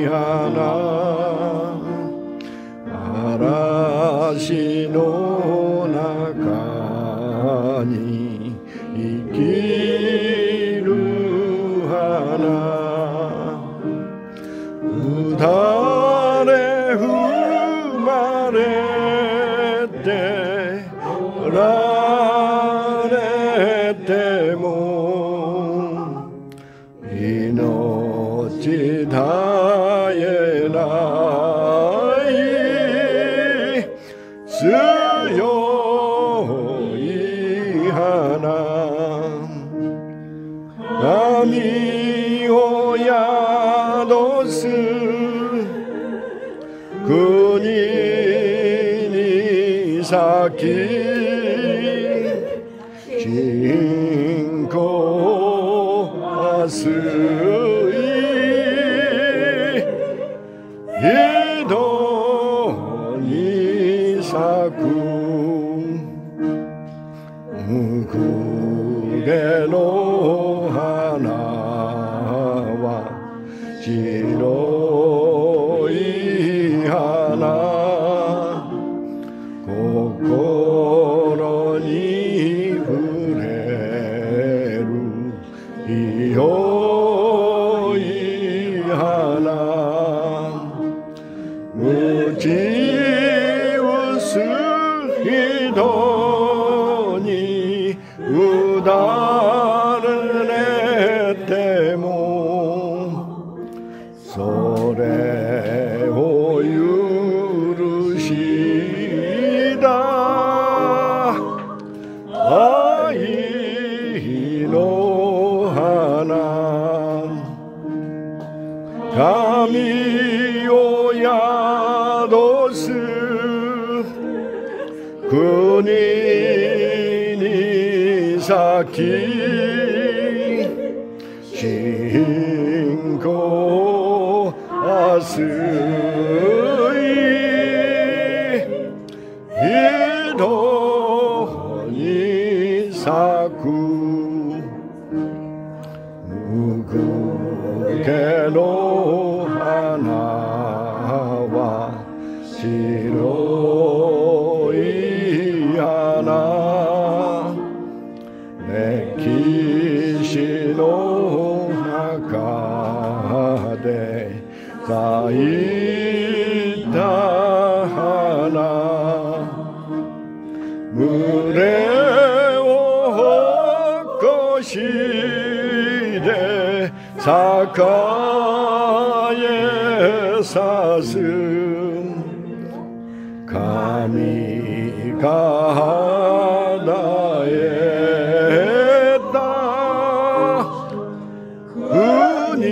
嵐の中に生きる花、打たれ踏まれてられても命絶えない強い花、神を宿す国に咲き信仰はすい井戸に咲くむくげの花は白い花、心に触れる良い花、鞭打つ人にうだれてもそれを許した愛の花、神を宿す国に咲き信仰はすい井戸に咲くむくげの花は白い花、歴史の中で咲いた花、群れを起こして栄えさす神が叶えた国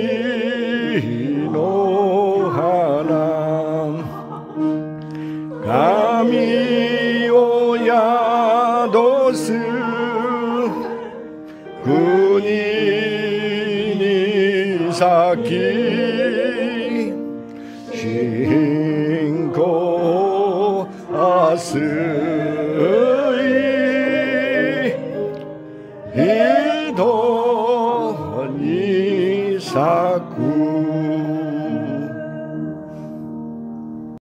の花、神を宿す国に咲き信仰はす